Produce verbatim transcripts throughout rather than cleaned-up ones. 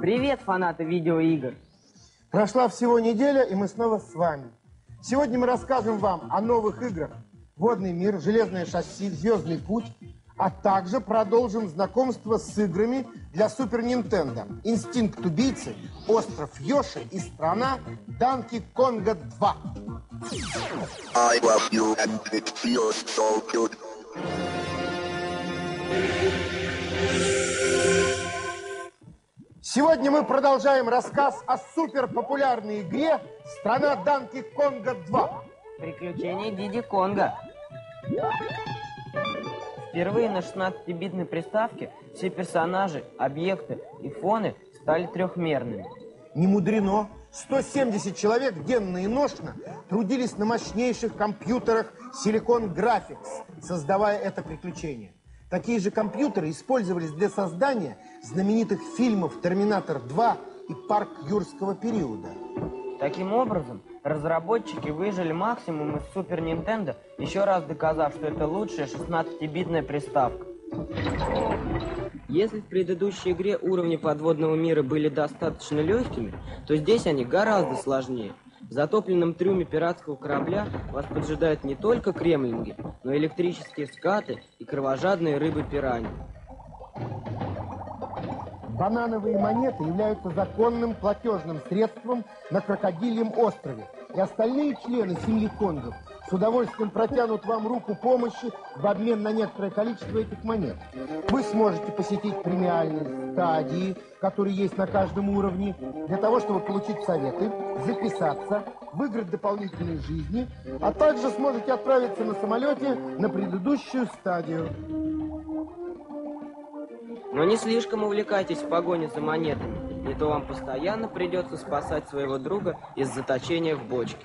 Привет, фанаты видеоигр! Прошла всего неделя, и мы снова с вами. Сегодня мы расскажем вам о новых играх «Водный мир», «Железное шасси», «Звездный путь», а также продолжим знакомство с играми для Супер Нинтендо: «Инстинкт убийцы», «Остров Йоши» и «Страна Данки Конга два». I love you and it feels so good. Сегодня мы продолжаем рассказ о суперпопулярной игре «Страна Данки Конга два». Приключения Диди Конга. Впервые на шестнадцатибитной приставке все персонажи, объекты и фоны стали трехмерными. Не мудрено. сто семьдесят человек денно и ношно трудились на мощнейших компьютерах Silicon Graphics, создавая это приключение. Такие же компьютеры использовались для создания знаменитых фильмов «Терминатор два» и «Парк юрского периода». Таким образом, разработчики выжили максимум из Супер Нинтендо, еще раз доказав, что это лучшая шестнадцатибитная приставка. Если в предыдущей игре уровни подводного мира были достаточно легкими, то здесь они гораздо сложнее. В затопленном трюме пиратского корабля вас поджидают не только кремлинги, но и электрические скаты и кровожадные рыбы-пираньи. Банановые монеты являются законным платежным средством на Крокодильем острове, и остальные члены семьи Конгов с удовольствием протянут вам руку помощи в обмен на некоторое количество этих монет. Вы сможете посетить премиальные стадии, которые есть на каждом уровне, для того, чтобы получить советы, записаться, выиграть дополнительные жизни, а также сможете отправиться на самолете на предыдущую стадию. Но не слишком увлекайтесь в погоне за монетами, не то вам постоянно придется спасать своего друга из заточения в бочке.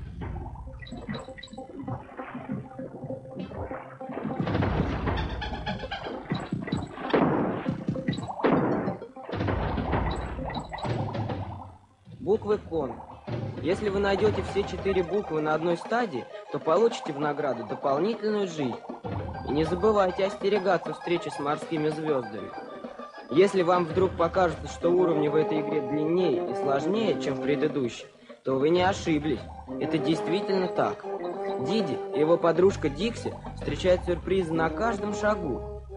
Буквы Конг. Если вы найдете все четыре буквы на одной стадии, то получите в награду дополнительную жизнь. И не забывайте остерегаться встречи с морскими звездами. Если вам вдруг покажется, что уровни в этой игре длиннее и сложнее, чем в предыдущей, то вы не ошиблись. Это действительно так. Диди и его подружка Дикси встречают сюрпризы на каждом шагу.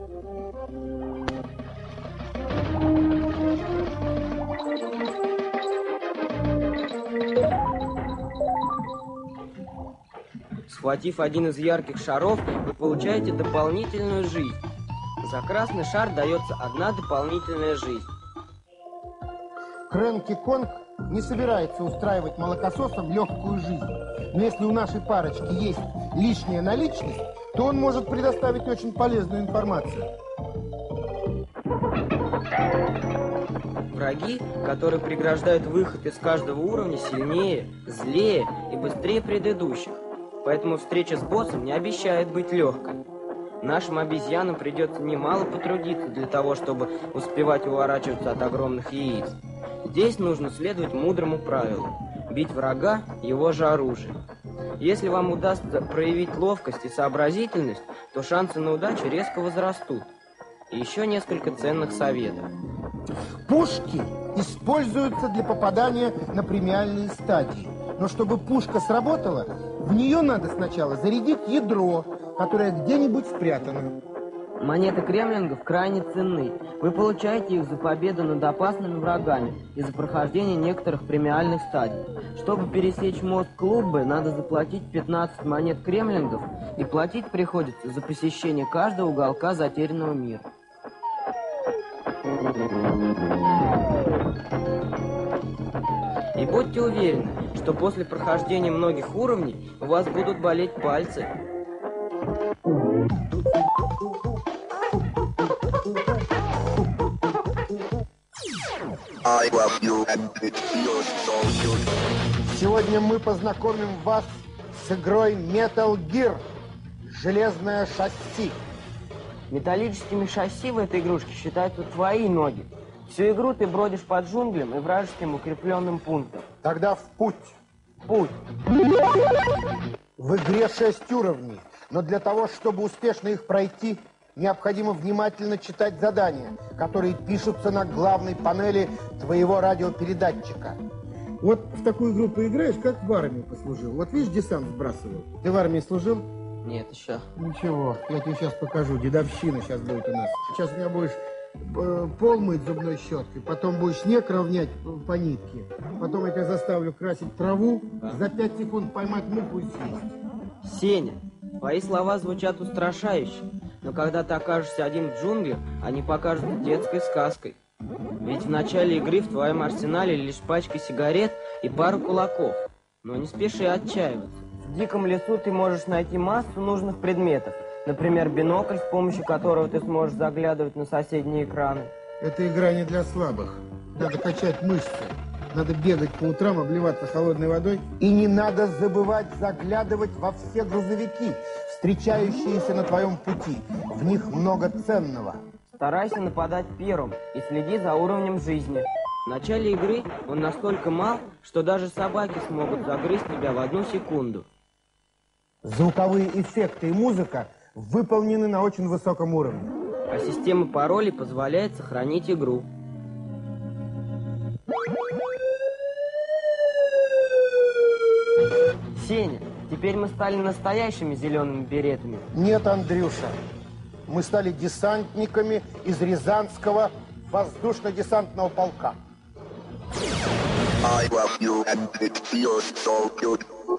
Схватив один из ярких шаров, вы получаете дополнительную жизнь. За красный шар дается одна дополнительная жизнь. Крэнки Конг не собирается устраивать молокососам легкую жизнь. Но если у нашей парочки есть лишняя наличность, то он может предоставить очень полезную информацию. Враги, которые преграждают выход из каждого уровня, сильнее, злее и быстрее предыдущих. Поэтому встреча с боссом не обещает быть легкой. Нашим обезьянам придется немало потрудиться для того, чтобы успевать уворачиваться от огромных яиц. Здесь нужно следовать мудрому правилу – бить врага его же оружием. Если вам удастся проявить ловкость и сообразительность, то шансы на удачу резко возрастут. И еще несколько ценных советов. Пушки используются для попадания на премиальные стадии. Но чтобы пушка сработала, в нее надо сначала зарядить ядро, которое где-нибудь спрятано. Монеты кремлингов крайне ценны. Вы получаете их за победу над опасными врагами и за прохождение некоторых премиальных стадий. Чтобы пересечь мост Клуббы, надо заплатить пятнадцать монет кремлингов, и платить приходится за посещение каждого уголка затерянного мира. И будьте уверены, что после прохождения многих уровней у вас будут болеть пальцы. I love you and it feels so good. Сегодня мы познакомим вас с игрой Metal Gear «Железное шасси». Металлическими шасси в этой игрушке считаются твои ноги. Всю игру ты бродишь по джунглям и вражеским укрепленным пунктам. Тогда в путь. Путь. В игре шесть уровней, но для того, чтобы успешно их пройти, необходимо внимательно читать задания, которые пишутся на главной панели твоего радиопередатчика. Вот в такую игру поиграешь, как в армии послужил. Вот видишь, десант сбрасывал. Ты в армии служил? Нет, еще. Ничего, я тебе сейчас покажу. Дедовщина сейчас будет у нас. Сейчас у меня будешь э, пол мыть зубной щеткой, потом будешь снег равнять по нитке, потом я тебя заставлю красить траву, да. За пять секунд поймать муху и съесть. Сеня, твои слова звучат устрашающе, но когда ты окажешься один в джунглях, они покажутся детской сказкой. Ведь в начале игры в твоем арсенале лишь пачка сигарет и пару кулаков. Но не спеши отчаиваться. В диком лесу ты можешь найти массу нужных предметов. Например, бинокль, с помощью которого ты сможешь заглядывать на соседние экраны. Эта игра не для слабых. Надо качать мышцы. Надо бегать по утрам, обливаться холодной водой. И не надо забывать заглядывать во все грузовики, встречающиеся на твоем пути. В них много ценного. Старайся нападать первым и следи за уровнем жизни. В начале игры он настолько мал, что даже собаки смогут загрызть тебя в одну секунду. Звуковые эффекты и музыка выполнены на очень высоком уровне. А система паролей позволяет сохранить игру. Сеня, теперь мы стали настоящими зелеными беретами. Нет, Андрюша. Мы стали десантниками из Рязанского воздушно-десантного полка. I love you and it feels so good.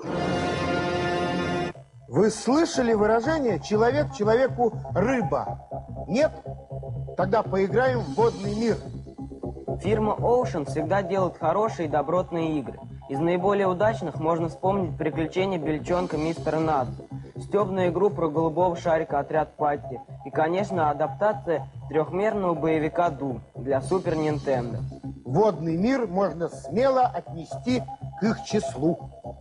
Вы слышали выражение «человек человеку рыба»? Нет? Тогда поиграем в водный мир. Фирма Ocean всегда делает хорошие и добротные игры. Из наиболее удачных можно вспомнить «Приключения бельчонка мистера Натсу», стебную игру про голубого шарика «Отряд Патти» и, конечно, адаптация трехмерного боевика Doom для Супер Нинтендо. Водный мир можно смело отнести к их числу.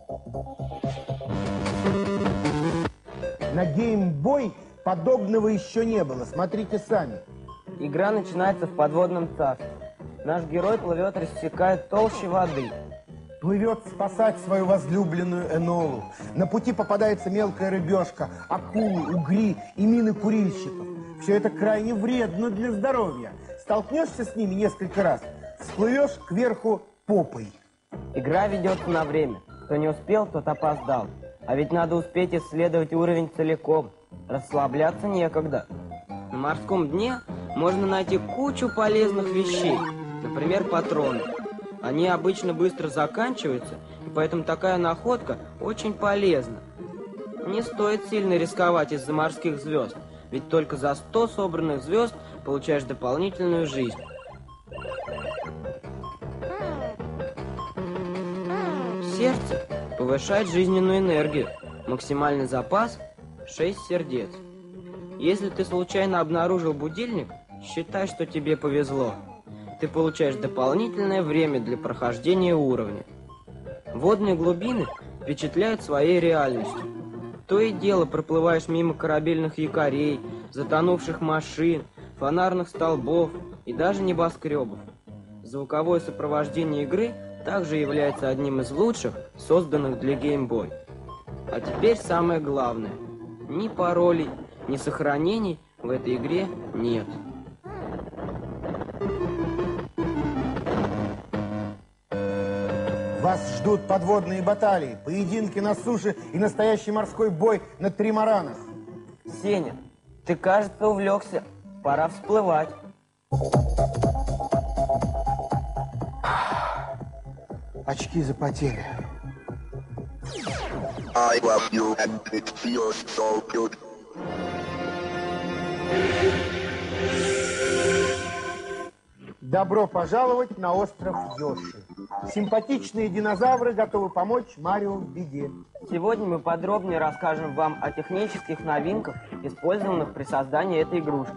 На Game Boy подобного еще не было. Смотрите сами. Игра начинается в подводном царстве. Наш герой плывет, рассекая толщи воды. Плывет спасать свою возлюбленную Энолу. На пути попадается мелкая рыбешка, акулы, угри и мины курильщиков. Все это крайне вредно для здоровья. Столкнешься с ними несколько раз, всплывешь кверху попой. Игра ведется на время. Кто не успел, тот опоздал. А ведь надо успеть исследовать уровень целиком. Расслабляться некогда. На морском дне можно найти кучу полезных вещей. Например, патроны. Они обычно быстро заканчиваются, и поэтому такая находка очень полезна. Не стоит сильно рисковать из-за морских звезд, ведь только за сто собранных звезд получаешь дополнительную жизнь. Сердце повышает жизненную энергию. Максимальный запас – шесть сердец. Если ты случайно обнаружил будильник, считай, что тебе повезло. Ты получаешь дополнительное время для прохождения уровня. Водные глубины впечатляют своей реальностью. То и дело проплываешь мимо корабельных якорей, затонувших машин, фонарных столбов и даже небоскребов. Звуковое сопровождение игры также является одним из лучших, созданных для Game Boy. А теперь самое главное. Ни паролей, ни сохранений в этой игре нет. Вас ждут подводные баталии, поединки на суше и настоящий морской бой на тримаранах. Сеня, ты, кажется, увлекся. Пора всплывать. Очки запотели. I love you and it feels so good. Добро пожаловать на остров Йоши. Симпатичные динозавры готовы помочь Марио в беде. Сегодня мы подробнее расскажем вам о технических новинках, использованных при создании этой игрушки.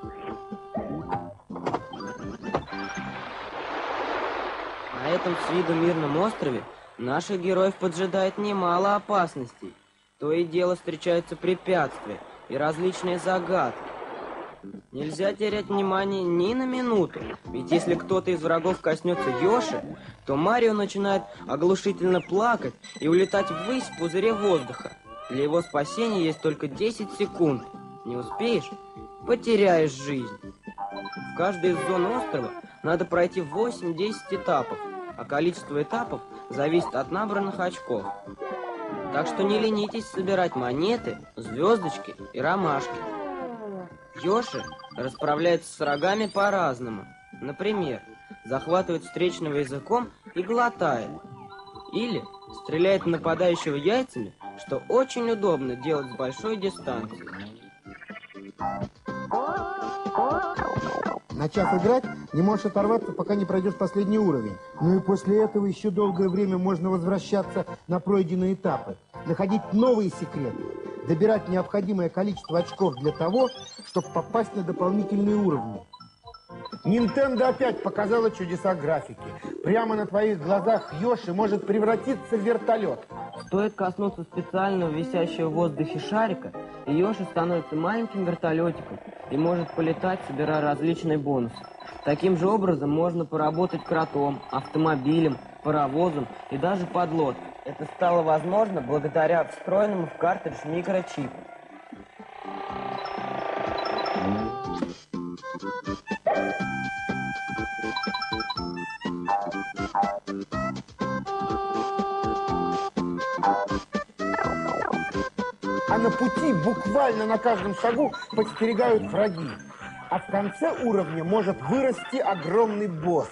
На этом с виду мирном острове наших героев поджидает немало опасностей. То и дело встречаются препятствия и различные загадки. Нельзя терять внимание ни на минуту, ведь если кто-то из врагов коснется Йоши, то Марио начинает оглушительно плакать и улетать ввысь в пузыре воздуха. Для его спасения есть только десять секунд. Не успеешь, потеряешь жизнь. В каждой из зон острова надо пройти восемь-десять этапов, а количество этапов зависит от набранных очков. Так что не ленитесь собирать монеты, звездочки и ромашки. Йоши расправляется с врагами по-разному. Например, захватывает встречного языком и глотает. Или стреляет в нападающего яйцами, что очень удобно делать с большой дистанции. Начав играть, не можешь оторваться, пока не пройдешь последний уровень. Ну и после этого еще долгое время можно возвращаться на пройденные этапы, находить новые секреты, добирать необходимое количество очков для того, чтобы попасть на дополнительные уровни. Nintendo опять показала чудеса графики. Прямо на твоих глазах Йоши может превратиться в вертолет. Стоит коснуться специального висящего в воздухе шарика, и Йоши становится маленьким вертолетиком и может полетать, собирая различные бонусы. Таким же образом можно поработать кротом, автомобилем, паровозом и даже подлодкой. Это стало возможно благодаря встроенному в картридж микрочипу. А на пути буквально на каждом шагу подстерегают враги. А в конце уровня может вырасти огромный босс.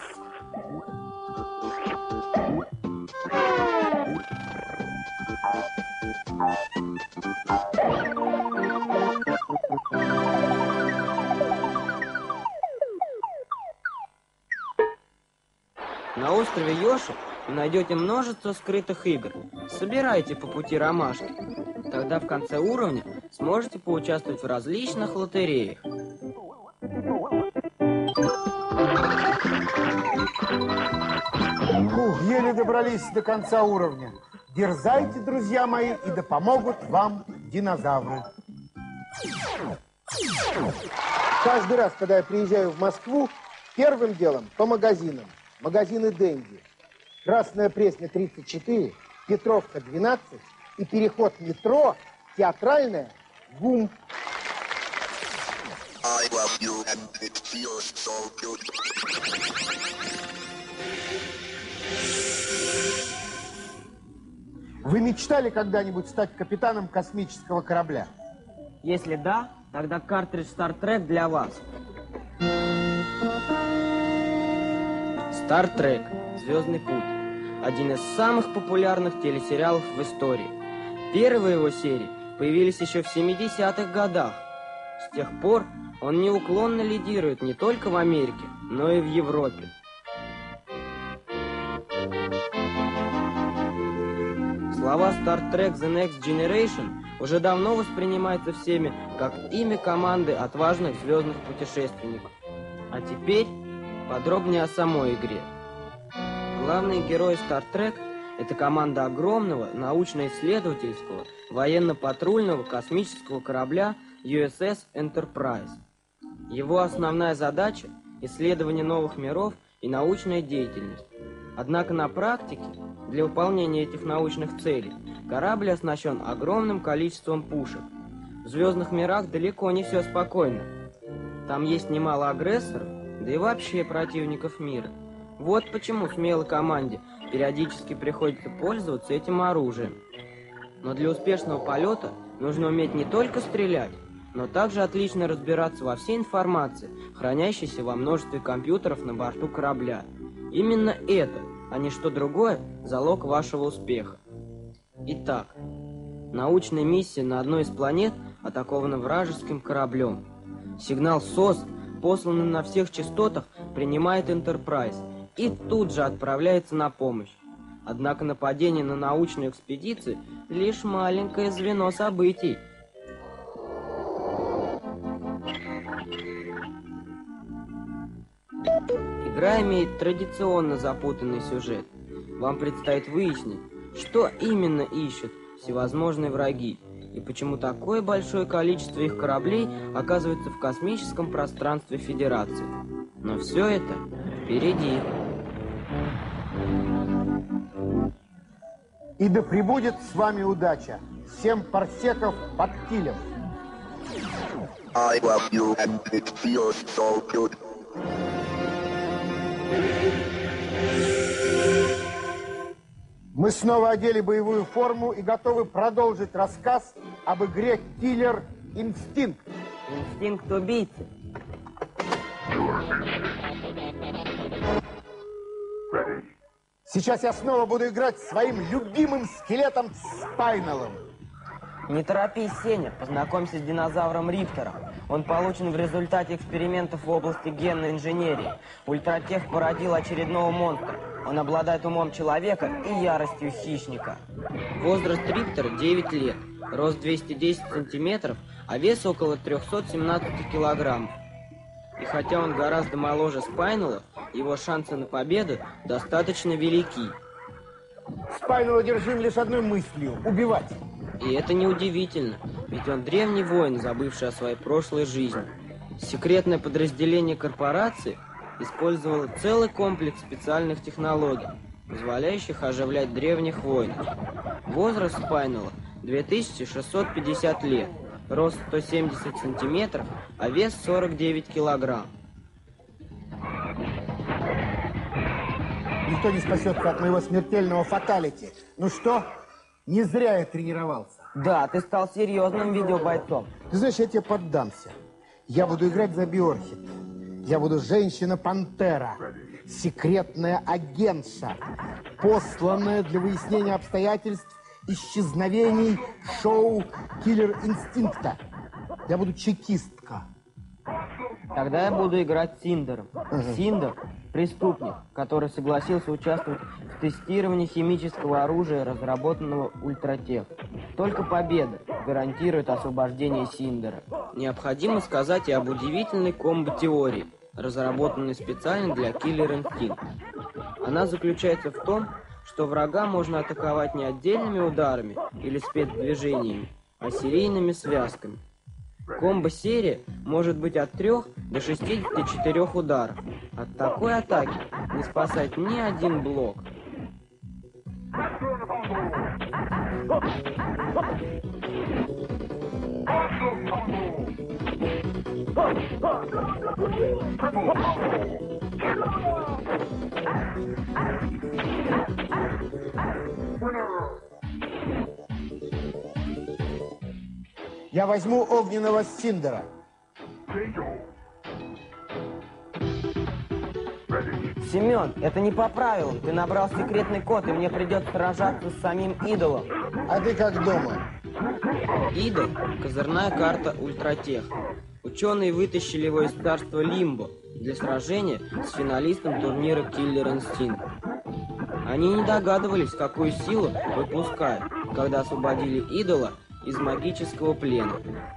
На острове Йоши вы найдете множество скрытых игр. Собирайте по пути ромашки. Тогда в конце уровня сможете поучаствовать в различных лотереях. Фух, еле добрались до конца уровня. Дерзайте, друзья мои, и да помогут вам динозавры. Каждый раз, когда я приезжаю в Москву, первым делом по магазинам. Магазины Денди. Красная Пресня тридцать четыре, Петровка двенадцать и переход метро Театральная ГУМ. I love you and it feels so good. Вы мечтали когда-нибудь стать капитаном космического корабля? Если да, тогда картридж Star Trek для вас. Star Trek. Звездный путь. Один из самых популярных телесериалов в истории. Первые его серии появились еще в семидесятых годах. С тех пор он неуклонно лидирует не только в Америке, но и в Европе. Слова Star Trek The Next Generation уже давно воспринимаются всеми как имя команды отважных звездных путешественников. А теперь подробнее о самой игре. Главные герои Star Trek – это команда огромного научно-исследовательского военно-патрульного космического корабля ю эс эс Enterprise. Его основная задача – исследование новых миров и научная деятельность. Однако на практике для выполнения этих научных целей корабль оснащен огромным количеством пушек. В звездных мирах далеко не все спокойно. Там есть немало агрессоров, да и вообще противников мира. Вот почему смелой команде периодически приходится пользоваться этим оружием. Но для успешного полета нужно уметь не только стрелять, но также отлично разбираться во всей информации, хранящейся во множестве компьютеров на борту корабля. Именно это, а не что другое, залог вашего успеха. Итак, научная миссия на одной из планет атакована вражеским кораблем. Сигнал СОС, посланный на всех частотах, принимает Enterprise и тут же отправляется на помощь. Однако нападение на научную экспедицию – лишь маленькое звено событий. Игра имеет традиционно запутанный сюжет. Вам предстоит выяснить, что именно ищут всевозможные враги, и почему такое большое количество их кораблей оказывается в космическом пространстве Федерации. Но все это впереди. И да пребудет с вами удача. Семь парсеков под килем. I love you and it feels so good. Мы снова одели боевую форму и готовы продолжить рассказ об игре Killer Instinct. Инстинкт убийцы. Сейчас я снова буду играть своим любимым скелетом Спайналом. Не торопись, Сеня, познакомься с динозавром Риптором. Он получен в результате экспериментов в области генной инженерии. Ультратех породил очередного монстра. Он обладает умом человека и яростью хищника. Возраст Риптора девять лет, рост двести десять сантиметров, а вес около трёхсот семнадцати килограммов. И хотя он гораздо моложе Спайнала, его шансы на победу достаточно велики. Спайнал одержим лишь одной мыслью – убивать. И это неудивительно, ведь он древний воин, забывший о своей прошлой жизни. Секретное подразделение корпорации использовало целый комплекс специальных технологий, позволяющих оживлять древних воинов. Возраст Спайнала – две тысячи шестьсот пятьдесят лет, рост сто семьдесят сантиметров, а вес сорок девять килограмм. Никто не спасется от моего смертельного фаталити. Ну что? Не зря я тренировался. Да, ты стал серьезным видеобойцом. Ты знаешь, я тебе поддамся. Я буду играть за Биорхит. Я буду женщина-пантера. Секретная агентша. Посланная для выяснения обстоятельств исчезновений шоу «Киллер Инстинкта». Я буду чекистка. Тогда я буду играть Синдером. Ага. Синдер – преступник, который согласился участвовать в тестировании химического оружия, разработанного Ультратех. Только победа гарантирует освобождение Синдера. Необходимо сказать и об удивительной комбо-теории, разработанной специально для Killer Instinct. Она заключается в том, что врага можно атаковать не отдельными ударами или спецдвижениями, а серийными связками. Комбо-серия может быть от трёх до шестидесяти четырёх ударов. От такой атаки не спасает ни один блок. Я возьму огненного Синдера. Семен, это не по правилам. Ты набрал секретный код, и мне придется сражаться с самим идолом. А ты как дома? Идол – козырная карта Ультратех. Ученые вытащили его из царства Лимбо для сражения с финалистом турнира Killer Instinct. Они не догадывались, какую силу выпускают, когда освободили идола из магического плена.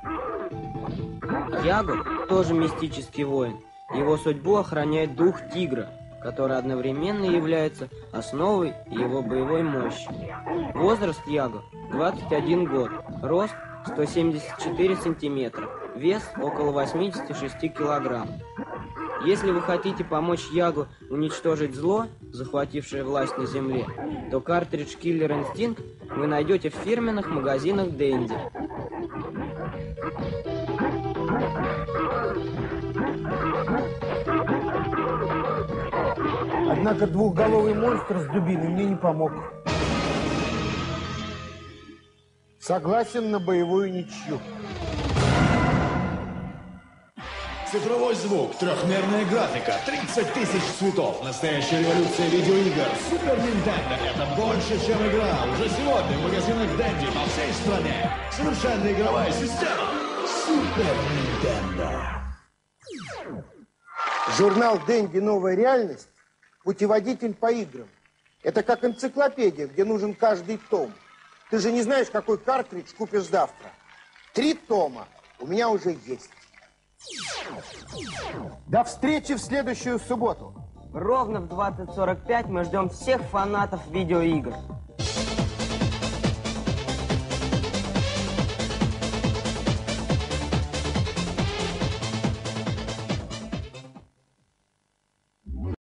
Яго тоже мистический воин. Его судьбу охраняет дух тигра, который одновременно является основой его боевой мощи. Возраст Яго двадцать один год, рост сто семьдесят четыре сантиметра, вес около восьмидесяти шести килограмм. Если вы хотите помочь Яго уничтожить зло, захватившее власть на Земле, то картридж Killer Instinct вы найдете в фирменных магазинах Dendy. Однако двухголовый монстр с дубиной мне не помог. Согласен на боевую ничью. Цифровой звук, трехмерная графика, тридцать тысяч цветов. Настоящая революция видеоигр. Супер Нинтендо — это больше, чем игра. Уже сегодня в магазинах Dendy по всей стране. Совершенная игровая система. Супер Нинтендо. Журнал Dendy «Новая реальность» – путеводитель по играм. Это как энциклопедия, где нужен каждый том. Ты же не знаешь, какой картридж купишь завтра. Три тома у меня уже есть. До встречи в следующую субботу. Ровно в двадцать сорок пять мы ждем всех фанатов видеоигр.